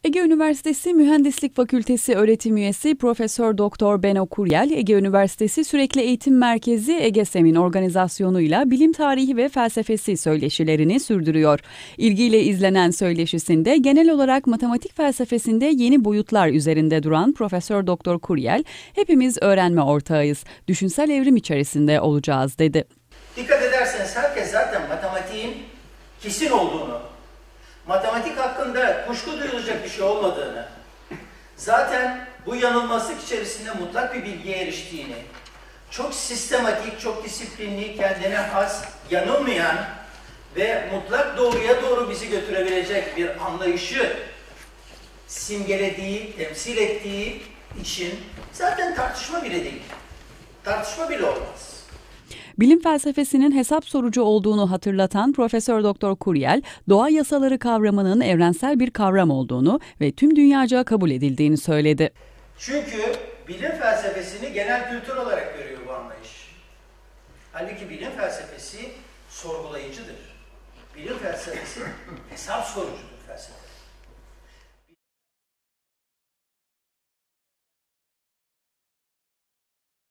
Ege Üniversitesi Mühendislik Fakültesi öğretim üyesi Profesör Doktor Beno Kuryel, Ege Üniversitesi Sürekli Eğitim Merkezi EGESEM'in organizasyonuyla bilim tarihi ve felsefesi söyleşilerini sürdürüyor. İlgiyle izlenen söyleşisinde genel olarak matematik felsefesinde yeni boyutlar üzerinde duran Profesör Doktor Kuryel, "Hepimiz öğrenme ortağıyız, düşünsel evrim içerisinde olacağız." dedi. Dikkat ederseniz herkes zaten matematiğin kesin olduğunu, matematik hakkında kuşku duyulacak bir şey olmadığını, zaten bu yanılmazlık içerisinde mutlak bir bilgiye eriştiğini, çok sistematik, çok disiplinli, kendine has, yanılmayan ve mutlak doğruya doğru bizi götürebilecek bir anlayışı simgelediği, temsil ettiği için zaten tartışma bile değil. Tartışma bile olmaz. Bilim felsefesinin hesap sorucu olduğunu hatırlatan Profesör Doktor Kuryel, doğa yasaları kavramının evrensel bir kavram olduğunu ve tüm dünyaca kabul edildiğini söyledi. Çünkü bilim felsefesini genel kültür olarak görüyor bu anlayış. Halbuki bilim felsefesi sorgulayıcıdır. Bilim felsefesi hesap sorucudur felsefe.